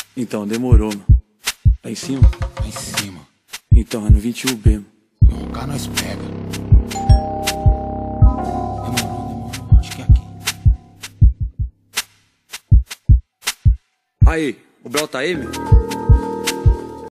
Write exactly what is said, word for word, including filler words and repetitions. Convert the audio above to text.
Então, demorou, mano. Lá em cima? Lá em cima. Então, é no vinte e um B, mano. Um cá nós pega. Demorou, demorou. Acho que é aqui. Aí, o Bel tá aí, meu?